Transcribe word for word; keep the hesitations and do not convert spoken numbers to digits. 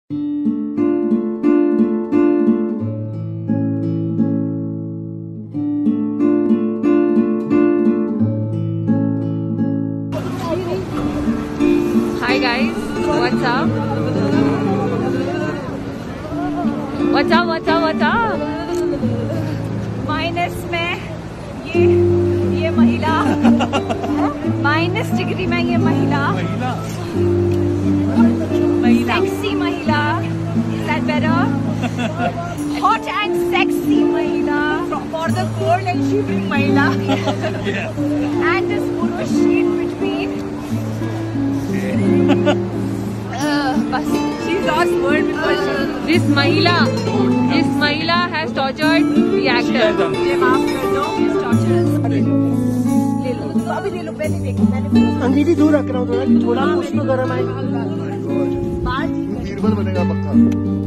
Hi guys, what's up? What's up? What's up? What's up? Minus में ये ये महिला, माइनस डिग्री में ये महिला, सेक्सी महिला, is that better? Hot and sexy महिला, for the cold and shivering महिला, and this purush in between. uh, bas, she's lost word because uh, this mahila, this mahila has tortured the actor. ये माफ कर दो, she's tortured us. ले लो, तो अभी ले लो, मैंने देखा, मैंने अंगीठी दूर रख रहा हूँ थोड़ा, थोड़ा कुछ तो गर्म है। बात बीरबल बनेगा पक्का।